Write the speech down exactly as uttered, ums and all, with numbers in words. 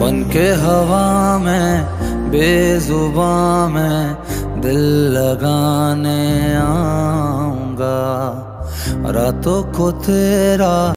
बन के हवा में बेजुबां में दिल लगाने आऊंगा, रातों को तेरा